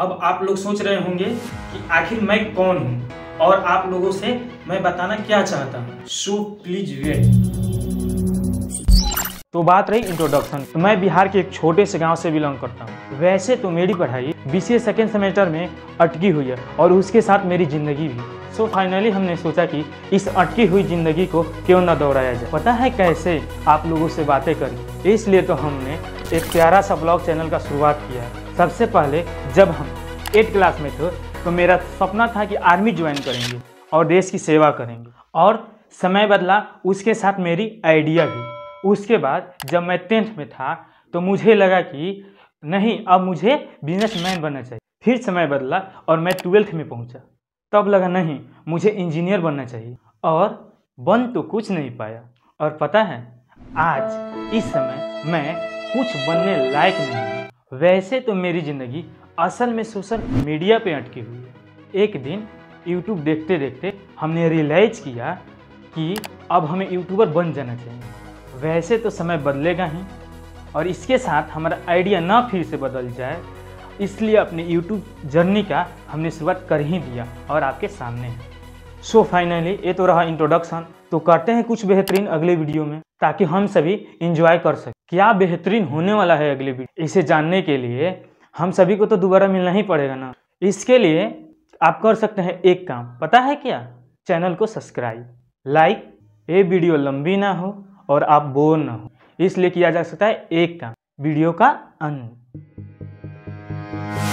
अब आप लोग सोच रहे होंगे कि आखिर मैं कौन हूँ और आप लोगों से मैं बताना क्या चाहता हूँ, सो प्लीज वेट। तो बात रही इंट्रोडक्शन, तो मैं बिहार के एक छोटे से गांव से बिलोंग करता हूँ। वैसे तो मेरी पढ़ाई BCA सेकेंड सेमेस्टर में अटकी हुई है और उसके साथ मेरी ज़िंदगी भी। सो फाइनली हमने सोचा कि इस अटकी हुई ज़िंदगी को क्यों ना दोहराया जाए। पता है कैसे? आप लोगों से बातें करें। इसलिए तो हमने एक प्यारा सा ब्लॉग चैनल का शुरुआत किया है। सबसे पहले जब हम 8th क्लास में थे तो मेरा सपना था कि आर्मी ज्वाइन करेंगे और देश की सेवा करेंगे, और समय बदला उसके साथ मेरी आइडिया भी। उसके बाद जब मैं 10th में था तो मुझे लगा कि नहीं, अब मुझे बिजनेसमैन बनना चाहिए। फिर समय बदला और मैं 12th में पहुंचा, तब लगा नहीं, मुझे इंजीनियर बनना चाहिए, और बन तो कुछ नहीं पाया। और पता है, आज इस समय मैं कुछ बनने लायक नहीं हूँ। वैसे तो मेरी ज़िंदगी असल में सोशल मीडिया पे अटकी हुई है। एक दिन यूट्यूब देखते देखते हमने रियलाइज किया कि अब हमें यूट्यूबर बन जाना चाहिए। वैसे तो समय बदलेगा ही, और इसके साथ हमारा आइडिया ना फिर से बदल जाए, इसलिए अपने यूट्यूब जर्नी का हमने शुरुआत कर ही दिया और आपके सामने है। सो फाइनली ये तो रहा इंट्रोडक्शन। तो करते हैं कुछ बेहतरीन अगले वीडियो में, ताकि हम सभी इंजॉय कर सकें। क्या बेहतरीन होने वाला है अगले वीडियो, इसे जानने के लिए हम सभी को तो दोबारा मिलना ही पड़ेगा ना। इसके लिए आप कर सकते हैं एक काम, पता है क्या? चैनल को सब्सक्राइब, लाइक। ये वीडियो लंबी ना हो और आप बोर ना हो, इसलिए किया जा सकता है एक काम, वीडियो का अंत।